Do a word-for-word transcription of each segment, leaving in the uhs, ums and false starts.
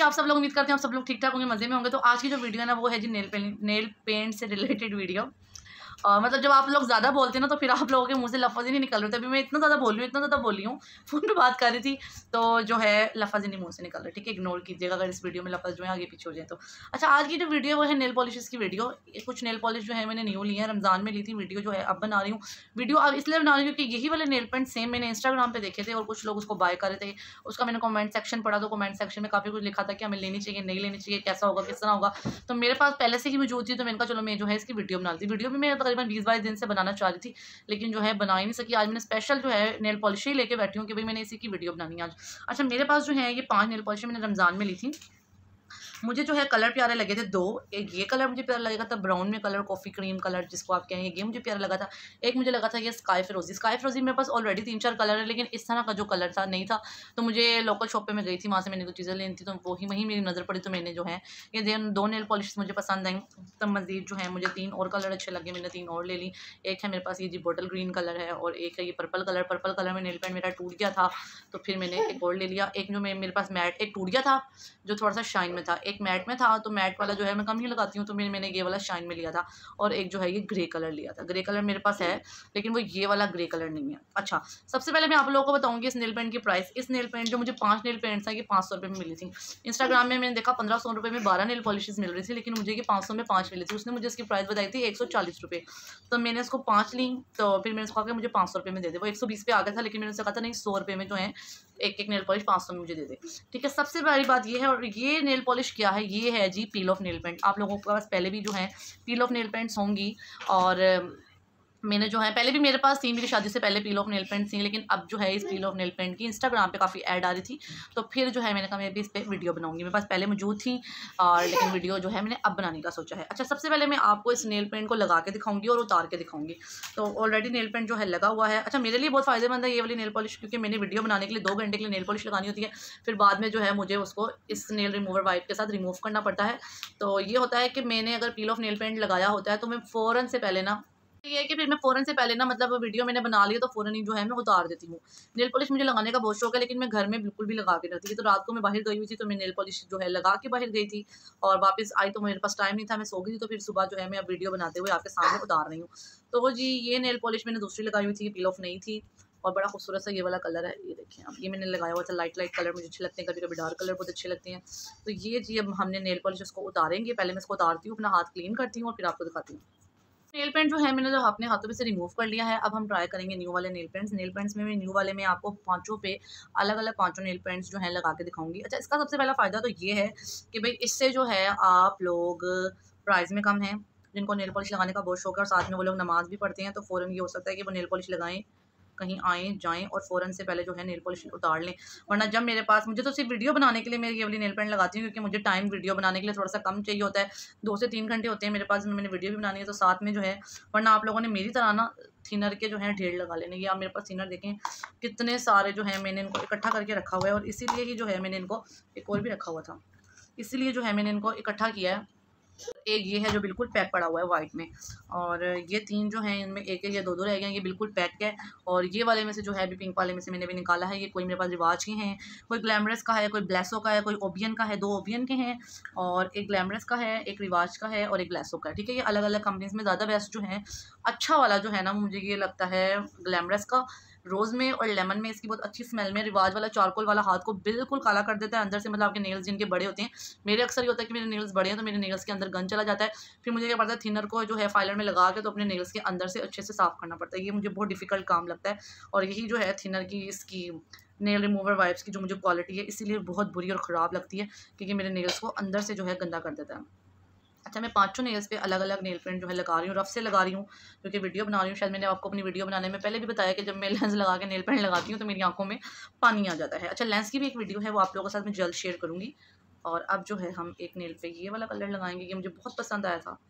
आप सब लोग, उम्मीद करते हैं आप सब लोग ठीक ठाक होंगे, मज़े में होंगे। तो आज की जो वीडियो है ना वो है जी नेल पेंट नेल पेंट से रिलेटेड वीडियो। और मतलब जब आप लोग ज़्यादा बोलते हैं ना तो फिर आप लोगों के मुंह से लफ्ज़ ही नहीं निकल रहे थे। अभी मैं इतना ज़्यादा बोल रही हूँ इतना ज़्यादा बोल रही हूँ, फ़ोन पे बात कर रही थी तो जो है लफ्ज़ ही नहीं मुँह से निकल रहे। ठीक है, इग्नोर कीजिएगा अगर इस वीडियो में लफ्ज़ जो है आगे पीछे हो जाए तो। अच्छा, आज की जो वीडियो है वो है नेल पॉलिशेस की वीडियो। कुछ नेल पॉलिश जो है मैंने न्यू ली है, रमज़ान में ली थी। वीडियो जो है अब बना रही हूँ। वीडियो अब इसलिए बना रही हूँ क्योंकि यही वाले नेल पेंट सेम मैंने इंस्टाग्राम पे देखे थे और कुछ लोग उसको बाय कर रहे थे। उसका मैंने कमेंट सेक्शन पढ़ा तो कमेंट सेक्शन में काफ़ी कुछ लिखा था कि हमें लेनी चाहिए, नहीं लेनी चाहिए, कैसा होगा, किस तरह होगा। तो मेरे पास पहले से ही मौजूद थी तो मैंने कहा चलो मैं जो है इसकी वीडियो बना दी। वीडियो भी मैं तकरीबन बीस बाईस दिन से बनाना चाह रही थी लेकिन जो है बना ही नहीं सकी। आज मैंने स्पेशल जो है नेल पॉलिश ही लेके बैठी हूँ कि भाई मैंने इसी की वीडियो बनानी है आज। अच्छा, मेरे पास जो है ये पांच नेल पॉलिश मैंने रमज़ान में ली थी। मुझे जो है कलर प्यारे लगे थे दो। एक ये कलर मुझे प्यारा लगा था, ब्राउन में कलर, कॉफ़ी क्रीम कलर जिसको आप कहेंगे, ये मुझे प्यारा लगा था। एक मुझे लगा था ये स्काई फिरोजी। स्काई फिरोजी मेरे पास ऑलरेडी तीन चार कलर है लेकिन इस तरह का जो कलर था नहीं था। तो मुझे लोकल शॉप पे मैं गई थी, वहाँ से मैंने कुछ चीज़ें लेनी थी तो वही वहीं मेरी नज़र पड़ी तो मैंने जो है ये दो नेल पॉलिश मुझे पसंद आई। तब मज़ीद जो है मुझे तीन और कलर अच्छे लगे, मैंने तीन और ले ली। एक है मेरे पास ये जी बॉटल ग्रीन कलर है और एक है ये पर्पल कलर। पर्पल कलर में नेल पेंट मेरा टूट गया था तो फिर मैंने एक और ले लिया। एक जो मेरे पास मैट एक टूट गया था जो थोड़ा सा शाइन में था, एक मैट में था तो मैट वाला जो है मैं कम ही लगाती हूँ तो मैंने मैंने ये वाला शाइन में लिया था। और एक जो है ये ग्रे कलर लिया था। ग्रे कलर मेरे पास है लेकिन वो ये वाला ग्रे कलर नहीं है। अच्छा, सबसे पहले मैं आप लोगों को बताऊंगी इस नेल पेंट की प्राइस। इस नेल पेंट जो मुझे पांच नेल पेंट्स हैं ये पाँच सौ रुपये में मिली थी। इंस्टाग्राम में मैंने देखा पंद्रह सौ रुपये में बारह नेल पॉलिशेस मिल रही थी लेकिन मुझे ये पाँच सौ में पाँच मिली थी। उसने मुझे इसकी प्राइस बताई थी एक सौ चालीस रुपये। तो मैंने इसको पाँच ली तो फिर मैंने उसको कहा मुझे पाँच सौ रुपये में दे दे। वो एक सौ बीस पे आ गया था लेकिन मैंने उससे कहा था नहीं सौ रुपये में जो है एक एक नेल पॉलिश पाँच सौ में मुझे दे दे। ठीक है, सबसे बड़ी बात ये है। और ये नेल पॉलिश क्या है, ये है जी पील ऑफ नेल पेंट। आप लोगों के पास पहले भी जो है पील ऑफ नेल पेंट्स होंगी और मैंने जो है पहले भी मेरे पास थी, मेरी शादी से पहले पील ऑफ नेल पेंट थी लेकिन अब जो है इस पील ऑफ नेल पेंट की इंस्टाग्राम पे काफ़ी ऐड आ रही थी तो फिर जो है मैंने कहा मैं भी इस पर वीडियो बनाऊंगी। मेरे पास पहले मौजूद थी और लेकिन वीडियो जो है मैंने अब बनाने का सोचा है। अच्छा, सबसे पहले मैं आपको इस नेल पेंट को लगा के दिखाऊंगी और उतार के दिखाऊंगी। तो ऑलरेडी नेल पेंट जो है लगा हुआ है। अच्छा, मेरे लिए बहुत फ़ायदेमंद है ये वाली नेल पॉलिश क्योंकि मैंने वीडियो बनाने के लिए दो घंटे के लिए नेल पॉलिश लगानी होती है, फिर बाद में जो है मुझे उसको इस नेल रिमूवर वाइप के साथ रिमूव करना पड़ता है। तो ये होता है कि मैंने अगर पील ऑफ नेल पेंट लगाया होता है तो मैं फ़ौरन से पहले ना ये है कि फिर मैं फ़ौरन से पहले ना मतलब वीडियो मैंने बना ली तो फ़ौरन ही जो है मैं उतार देती हूँ। नेल पॉलिश मुझे लगाने का बहुत शौक है लेकिन मैं घर में बिल्कुल भी लगा के रखती थी। तो रात को मैं बाहर गई हुई थी तो मैं नेल पॉलिश जो है लगा के बाहर गई थी और वापस आई तो मेरे पास टाइम नहीं था, मैं सो गई थी। तो फिर सुबह जो है मैं अब वीडियो बनाते हुए आपके सामने उतार रही हूँ। तो जी ये नेल पॉलिश मैंने दूसरी लगाई हुई थी, पील ऑफ नहीं थी और बड़ा खूबसूरत सा ये वाला कलर है। ये देखें आप, ये मैंने लगाया हुआ था। लाइट लाइट कलर मुझे अच्छे लगते हैं, कभी कभी डार्क कलर बहुत अच्छे लगते हैं। तो ये जी अब हमने नेल पॉलिश उसको उतारेंगे। पहले मैं इसको उतारती हूँ, अपना हाथ क्लीन करती हूँ और फिर आपको दिखाती हूँ। नेल पेंट जो है मैंने जो अपने हाथों में से रिमूव कर लिया है। अब हम ट्राई करेंगे न्यू वाले नेल पेंट्स। नेल पेंट्स में मैं न्यू वाले में आपको पांचों पे अलग अलग पांचों नेल पेंट्स जो है लगा के दिखाऊंगी। अच्छा, इसका सबसे पहला फ़ायदा तो ये है कि भाई इससे जो है आप लोग प्राइस में कम हैं। जिनको नेल पॉलिश लगाने का बहुत शौक है और साथ में वो लोग नमाज़ भी पढ़ते हैं तो फ़ौरन ये हो सकता है कि वो नेल पॉलिश लगाएं, कहीं आएँ जाएँ और फ़ौरन से पहले जो है नेल पॉलिश उतार लें। वरना जब मेरे पास, मुझे तो सिर्फ वीडियो बनाने के लिए मैं ये वाली नेल पेंट लगाती हूँ क्योंकि मुझे टाइम वीडियो बनाने के लिए थोड़ा सा कम चाहिए होता है। दो से तीन घंटे होते हैं मेरे पास, मैंने वीडियो भी बनानी है तो साथ में जो है, वरना आप लोगों ने मेरी तरह ना थिनर के जो है ढेर लगा लेने। ये आप मेरे पास थिनर देखें कितने सारे जो है मैंने इनको इकट्ठा करके रखा हुआ है और इसीलिए ही जो है मैंने इनको, एक और भी रखा हुआ था, इसीलिए जो है मैंने इनको इकट्ठा किया है। एक ये है जो बिल्कुल पैक पड़ा हुआ है वाइट में और ये तीन जो हैं इनमें एक एक या दो दो रह गए हैं, ये बिल्कुल पैक है। और ये वाले में से जो है अभी पिंक वाले में से मैंने भी निकाला है। ये कोई मेरे पास रिवाज के हैं, कोई ग्लैमरस का है, कोई ब्लेसो का है, कोई ओबियन का है। दो ओबियन के हैं और एक ग्लैमरस का है, एक रिवाज का है और एक ब्लेसो का है। ठीक है, ये अलग अलग कंपनीज में ज़्यादा बेस्ट जो है अच्छा वाला जो है ना मुझे ये लगता है ग्लैमरस का। रोज़ में और लेमन में इसकी बहुत अच्छी स्मेल में। रिवाज वाला चारकोल वाला हाथ को बिल्कुल काला कर देता है अंदर से, मतलब आपके नेल्स जिनके बड़े होते हैं, मेरे अक्सर ये होता है कि मेरे नेल्स बड़े हैं तो मेरे नेल्स के अंदर गंद चला जाता है। फिर मुझे क्या पड़ता है थिनर को जो है फाइलर में लगा के तो अपने नेल्स के अंदर से अच्छे से साफ़ करना पड़ता है। ये मुझे बहुत डिफ़िकल्ट काम लगता है और यही जो है थिनर की इसकी नेल रिमूवर वाइप्स की जो मुझे क्वालिटी है इसीलिए बहुत बुरी और ख़राब लगती है क्योंकि मेरे नेल्स को अंदर से जो है गंदा कर देता है। अच्छा, मैं पाँचों नेल्स पे अलग अलग नेल पेंट जो है लगा रही हूँ, रफ से लगा रही हूँ क्योंकि वीडियो बना रही हूँ। शायद मैंने आपको अपनी वीडियो बनाने में पहले भी बताया कि जब मैं लेंस लगा के नेल पेंट लगाती हूँ तो मेरी आंखों में पानी आ जाता है। अच्छा, लेंस की भी एक वीडियो है वो आप लोगों के साथ मैं जल्द शेयर करूँगी। और अब जो है हम एक नेल पे ये वाला कलर लगाएंगे, ये मुझे बहुत पसंद आया था,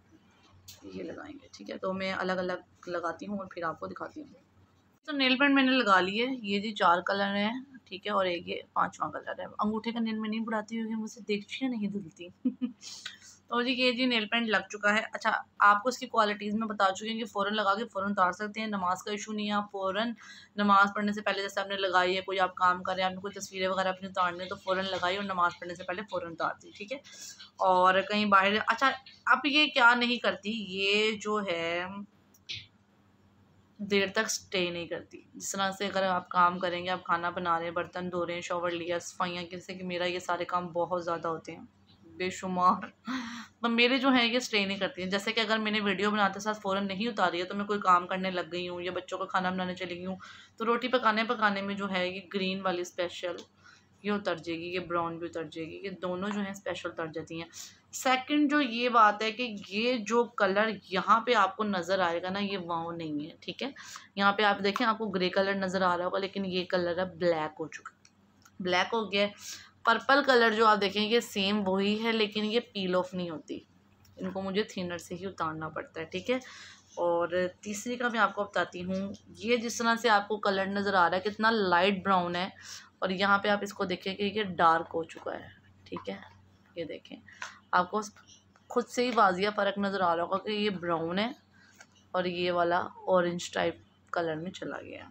ये लगाएंगे। ठीक है, तो मैं अलग अलग लगाती हूँ और फिर आपको दिखाती हूँ। तो नेल पेंट मैंने लगा लिए, ये जी चार कलर हैं। ठीक है, और एक ये पांचवा कलर है। अंगूठे का नेल में नहीं बढ़ाती क्योंकि मुझसे देखचियाँ नहीं धुलती। तो जी ये जी नेल पेंट लग चुका है। अच्छा, आपको इसकी क्वालिटीज़ में बता चुकी हूँ कि फ़ौरन लगा के फ़ौरन उतार सकते हैं, नमाज का इशू नहीं है। आप फ़ौरन नमाज पढ़ने से पहले जैसे आपने लगाई है, कोई आप काम कर रहे हैं, आपने कोई तस्वीरें वगैरह अपनी उतारनी है तो फ़ौरन लगाई और नमाज पढ़ने से पहले फ़ौरन उतार दी, ठीक है। और कहीं बाहर, अच्छा अब ये क्या नहीं करती, ये जो है देर तक स्टे नहीं करती। जिस तरह से अगर आप काम करेंगे, आप खाना बना रहे हैं, बर्तन धो रहे हैं, शॉवर लिया, सफाइयाँ, जैसे कि मेरा ये सारे काम बहुत ज़्यादा होते हैं, बेशुमार, तो मेरे जो हैं ये स्टे नहीं करती हैं। जैसे कि अगर मैंने वीडियो बनाते साथ फ़ौरन नहीं उतारी है तो मैं कोई काम करने लग गई हूँ या बच्चों का खाना बनाने चली गई हूँ, तो रोटी पकाने पकाने में जो है ये ग्रीन वाली स्पेशल ये उतर जाएगी, ये ब्राउन भी उतर जाएगी, ये दोनों जो हैं स्पेशल उतर जाती हैं। सेकंड जो ये बात है कि ये जो कलर यहाँ पे आपको नज़र आएगा ना, ये वाव नहीं है, ठीक है। यहाँ पे आप देखें, आपको ग्रे कलर नज़र आ रहा होगा, लेकिन ये कलर है ब्लैक हो चुका, ब्लैक हो गया। पर्पल कलर जो आप देखें ये सेम वही है, लेकिन ये पील ऑफ नहीं होती, इनको मुझे थिनर से ही उतारना पड़ता है, ठीक है। और तीसरी का मैं आपको बताती हूँ, ये जिस तरह से आपको कलर नज़र आ रहा है कितना लाइट ब्राउन है, और यहाँ पे आप इसको देखें कि ये डार्क हो चुका है, ठीक है। ये देखें, आपको खुद से ही वाजिया फ़र्क नज़र आ रहा होगा कि ये ब्राउन है और ये वाला ऑरेंज टाइप कलर में चला गया।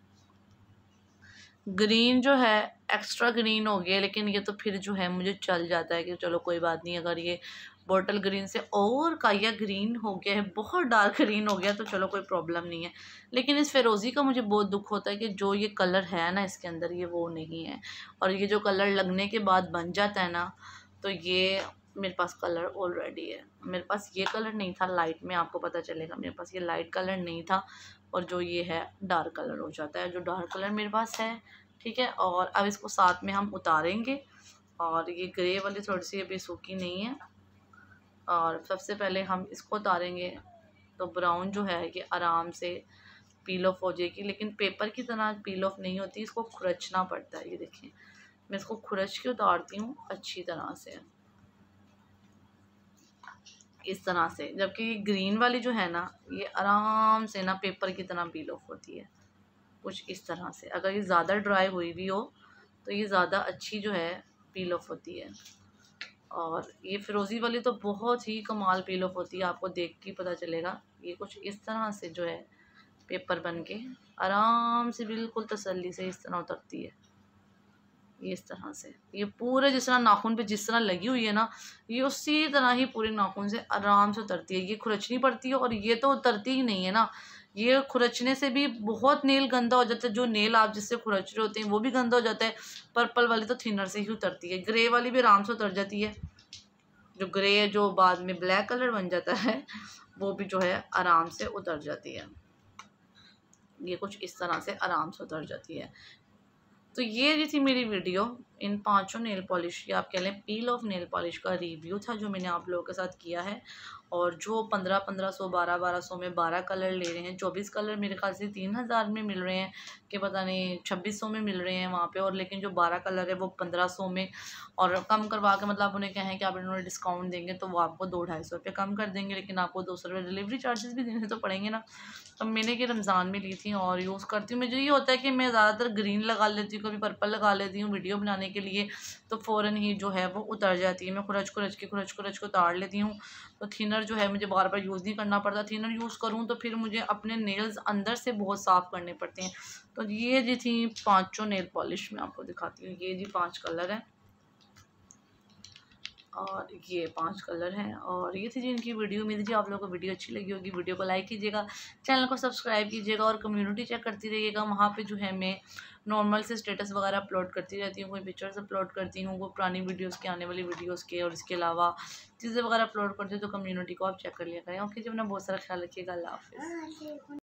ग्रीन जो है एक्स्ट्रा ग्रीन हो गया, लेकिन ये तो फिर जो है मुझे चल जाता है कि चलो कोई बात नहीं, अगर ये बॉटल ग्रीन से और काया ग्रीन हो गया है, बहुत डार्क ग्रीन हो गया, तो चलो कोई प्रॉब्लम नहीं है। लेकिन इस फ़िरोज़ी का मुझे बहुत दुख होता है कि जो ये कलर है ना इसके अंदर, ये वो नहीं है। और ये जो कलर लगने के बाद बन जाता है ना, तो ये मेरे पास कलर ऑलरेडी है। मेरे पास ये कलर नहीं था लाइट में, आपको पता चलेगा, मेरे पास ये लाइट कलर नहीं था, और जो ये है डार्क कलर हो जाता है, जो डार्क कलर मेरे पास है, ठीक है। और अब इसको साथ में हम उतारेंगे, और ये ग्रे वाली थोड़ी सी अभी सूखी नहीं है, और सबसे पहले हम इसको उतारेंगे तो ब्राउन जो है ये आराम से पील ऑफ हो जाएगी, लेकिन पेपर की तरह पील ऑफ नहीं होती, इसको खुरचना पड़ता है। ये देखें, मैं इसको खुरच के उतारती हूँ अच्छी तरह से, इस तरह से। जबकि ये ग्रीन वाली जो है ना, ये आराम से ना पेपर की तरह पील ऑफ होती है, कुछ इस तरह से। अगर ये ज़्यादा ड्राई हुई भी हो तो ये ज़्यादा अच्छी जो है पील ऑफ होती है। और ये फ़िरोज़ी वाली तो बहुत ही कमाल पील ऑफ होती है, आपको देख के पता चलेगा। ये कुछ इस तरह से जो है पेपर बन के आराम से बिल्कुल तसल्ली से इस तरह उतरती है, ये इस तरह से। ये पूरे जिस तरह नाखून पे जिस तरह लगी हुई है ना, ये उसी तरह ही पूरे नाखून से आराम से उतरती है। ये खुरचनी पड़ती है, और ये तो उतरती ही नहीं है ना, ये खुरचने से भी बहुत नेल गंदा हो जाता है। जो नेल आप जिससे खुरच रहे होते हैं वो भी गंदा हो जाता है। पर्पल वाली तो थिनर से ही उतरती है, ग्रे वाली भी आराम से उतर जाती है। जो ग्रे जो बाद में ब्लैक कलर बन जाता है वो भी जो है आराम से उतर जाती है, ये कुछ इस तरह से आराम से उतर जाती है। तो ये जी थी मेरी वीडियो इन पांचों नेल पॉलिश की, आप कह लें पील ऑफ नेल पॉलिश का रिव्यू था जो मैंने आप लोगों के साथ किया है। और जो पंद्रह पंद्रह सौ बारह बारह सौ में बारह कलर ले रहे हैं, चौबीस कलर मेरे ख्याल से तीन हज़ार में मिल रहे हैं कि पता नहीं छब्बीस सौ में मिल रहे हैं वहाँ पे, और लेकिन जो बारह कलर है वो पंद्रह सौ में, और कम करवा के मतलब उन्हें कहें कि आप इन्होंने डिस्काउंट देंगे तो वो आपको दो ढाई सौ रुपये कम कर देंगे, लेकिन आपको दो सौ रुपये डिलीवरी चार्जेस भी देने तो पड़ेंगे ना। तो मैंने कि रमज़ान में ली थी और यूज़ करती हूँ। मुझे ये होता है कि मैं ज़्यादातर ग्रीन लगा लेती हूँ, कभी पर्पल लगा लेती हूँ वीडियो बनाने के लिए, तो फ़ौरन ही जो है वो उतर जाती है। मैं खुरच खुरच के खुरच खुरच के उतार लेती हूँ, तो थिनर जो है मुझे बार बार यूज़ नहीं करना पड़ता। थिनर यूज़ करूँ तो फिर मुझे अपने नेल्स अंदर से बहुत साफ़ करने पड़ते हैं। तो ये जी थी पाँचों नेल पॉलिश मैं आपको दिखाती हूँ। ये जी पाँच कलर हैं, और ये पांच कलर हैं, और ये थी जी इनकी वीडियो। उम्मीद जी आप लोगों को वीडियो अच्छी लगी होगी। वीडियो को लाइक कीजिएगा, चैनल को सब्सक्राइब कीजिएगा, और कम्युनिटी चेक करती रहिएगा। वहाँ पे जो है मैं नॉर्मल से स्टेटस वगैरह अपलोड करती रहती हूँ, कोई पिक्चर्स अपलोड करती हूँ, कोई पुरानी वीडियोस के, आने वाली वीडियोस के, और इसके अलावा चीज़ें वगैरह अपलोड करती हूँ। तो कम्युनिटी को आप चेक कर लिया करें। ओके जी, अपना बहुत सारा ख्याल रखिएगा। अल्लाह हाफ़िज़।